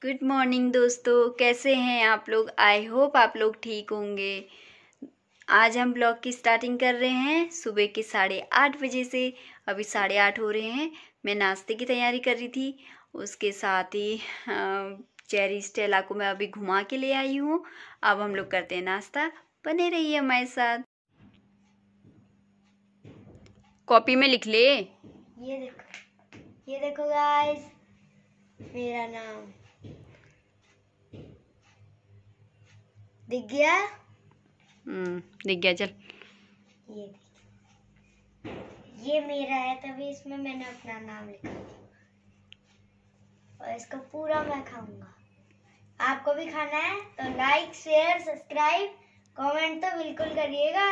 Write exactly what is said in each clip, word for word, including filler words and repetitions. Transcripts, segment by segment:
Good morning दोस्तों, कैसे हैं आप लोग। आई होप आप लोग ठीक होंगे। आज हम ब्लॉग की स्टार्टिंग कर रहे हैं सुबह के साढ़े आठ बजे से। अभी साढ़े आठ हो रहे हैं। मैं नाश्ते की तैयारी कर रही थी, उसके साथ ही चेरी स्टेला को मैं अभी घुमा के ले आई हूँ। अब हम लोग करते हैं नाश्ता। बने रहिए हमारे साथ। कॉपी में लिख ले। ये देखो, ये देखो गाइस, मेरा नाम दिख गया। हम्म दिख गया। चल ये ये मेरा है, तभी इसमें मैंने अपना नाम लिखा और इसको पूरा मैं खाऊंगा। आपको भी खाना है तो लाइक शेयर सब्सक्राइब कमेंट तो बिल्कुल करिएगा।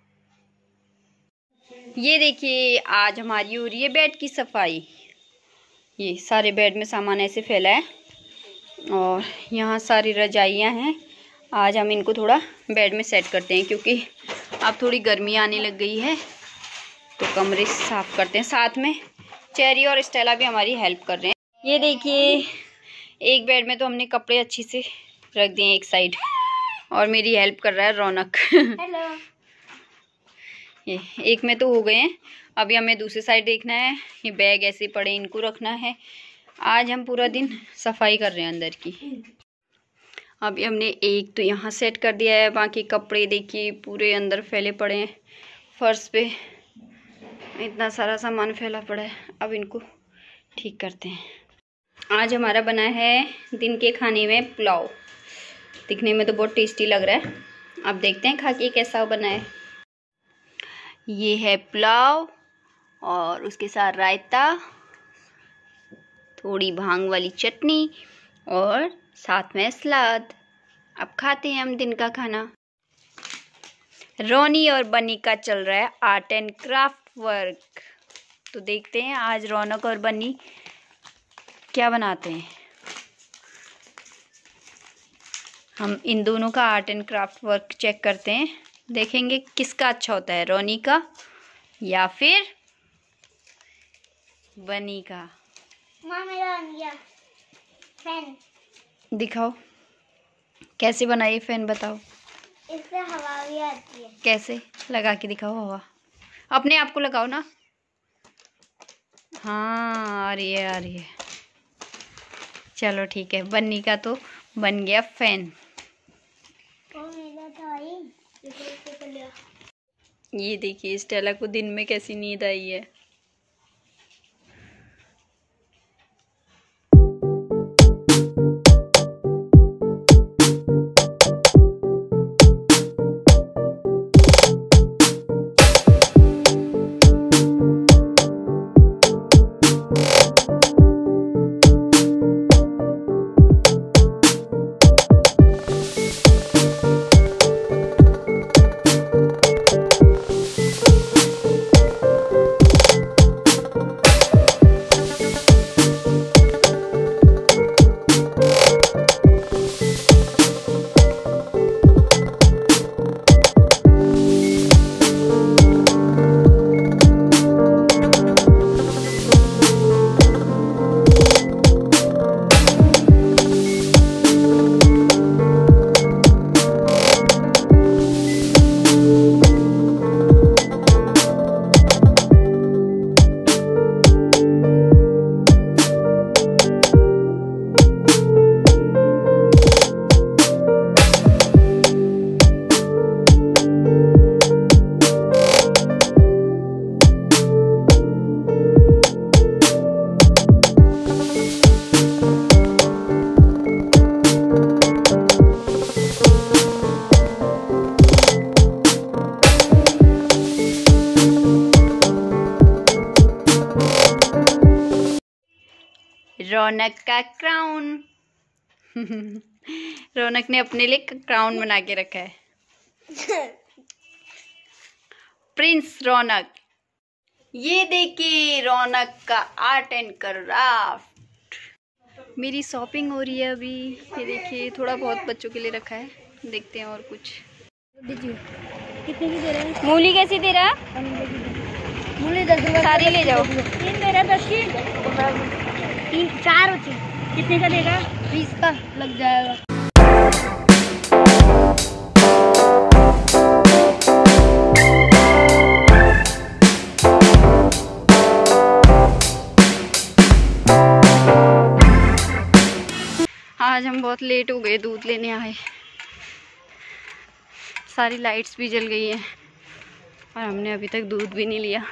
ये देखिए, आज हमारी हो रही है बेड की सफाई। ये सारे बेड में सामान ऐसे फैला है और यहाँ सारी रजाइयाँ हैं। आज हम इनको थोड़ा बेड में सेट करते हैं क्योंकि अब थोड़ी गर्मी आने लग गई है, तो कमरे साफ करते हैं। साथ में चेरी और स्टेला भी हमारी हेल्प कर रहे हैं। ये देखिए, एक बेड में तो हमने कपड़े अच्छी से रख दिए एक साइड और मेरी हेल्प कर रहा है रौनक। हेलो। ये एक में तो हो गए हैं, अभी हमें दूसरी साइड देखना है। ये बैग ऐसे पड़े, इनको रखना है। आज हम पूरा दिन सफाई कर रहे हैं अंदर की। अभी हमने एक तो यहाँ सेट कर दिया है, बाकी कपड़े देखिए पूरे अंदर फैले पड़े हैं। फर्श पे इतना सारा सामान फैला पड़ा है। अब इनको ठीक करते हैं। आज हमारा बना है दिन के खाने में पुलाव। दिखने में तो बहुत टेस्टी लग रहा है। अब देखते हैं खा के कैसा बना है। ये है पुलाव और उसके साथ रायता, थोड़ी भांग वाली चटनी और साथ में सलाद। अब खाते हैं हम दिन का खाना। रोनी और बनी का चल रहा है आर्ट एंड क्राफ्ट वर्क, तो देखते हैं आज रौनक और बनी क्या बनाते हैं। हम इन दोनों का art and craft work check करते हैं, देखेंगे किसका अच्छा होता है, रोनी का या फिर बनी का। माँ मेरा आ गया फैन। दिखाओ कैसे बनाई फैन, बताओ। इससे हवा भी आती है। कैसे लगा के दिखाओ हवा। अपने आप को लगाओ ना। हाँ आ रही है आ रही है। चलो ठीक है, बन्नी का तो बन गया फैन। ये देखिए स्टेला को दिन में कैसी नींद आई है। रौनक का क्राउन। रौनक ने अपने लिए क्राउन बना के रखा है। प्रिंस रौनक। ये देखिए रौनक का आर्ट एंड क्राफ्ट। मेरी शॉपिंग हो रही है अभी। ये देखिए थोड़ा बहुत बच्चों के लिए रखा है, देखते हैं और कुछ। कितने की दे रहा है? मूली कैसी दे रहा? मूली दस रुपए सारी ले जाओ। तीन दे रहा है, दस की तीन चार होती। कितने का देगा? बीस का लग जाएगा। आज हम बहुत लेट हो गए दूध लेने आए, सारी लाइट्स भी जल गई हैं और हमने अभी तक दूध भी नहीं लिया।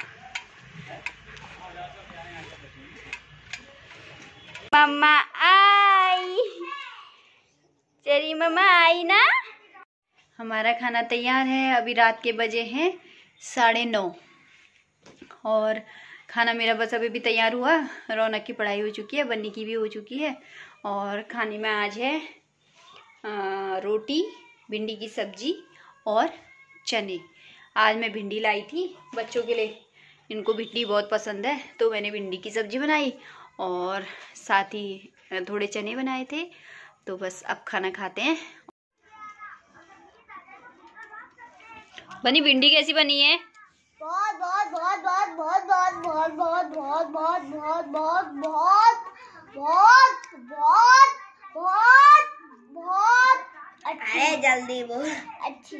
मम्मा आई, तेरी मम्मा आई ना। हमारा खाना तैयार है। अभी रात के बजे हैं साढ़े नौ और खाना मेरा बस अभी भी तैयार हुआ। रौनक की पढ़ाई हो चुकी है, बन्नी की भी हो चुकी है और खाने में आज है आ, रोटी, भिंडी की सब्जी और चने। आज मैं भिंडी लाई थी बच्चों के लिए, इनको भिंडी बहुत पसंद है तो मैंने भिंडी की सब्जी बनाई और साथ ही थोड़े चने बनाए थे। तो बस अब खाना खाते हैं। बनी भिंडी कैसी बनी है? बहुत बहुत बहुत बहुत बहुत बहुत बहुत बहुत बहुत बहुत बहुत बहुत बहुत बहुत बहुत बहुत अच्छी। अरे जल्दी बोल। अच्छी।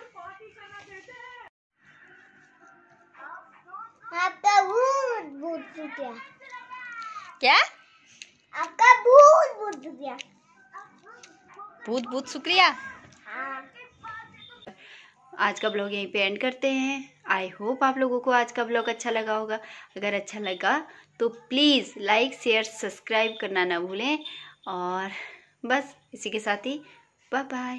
आपका बहुत बहुत शुक्रिया। क्या? आपका बहुत बहुत शुक्रिया। बहुत बहुत शुक्रिया। हाँ। आज का ब्लॉग यहीं पे एंड करते हैं। आई होप आप लोगों को आज का ब्लॉग अच्छा लगा होगा। अगर अच्छा लगा तो प्लीज़ लाइक शेयर सब्सक्राइब करना ना भूलें और बस इसी के साथ ही bye bye.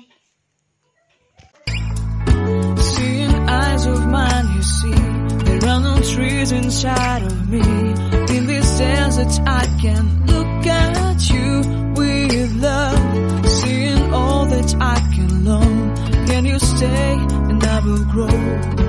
Eyes of mine, you see, there are no trees inside of me. In this desert, I can look at you with love, seeing all that I can learn. Can you stay and I will grow?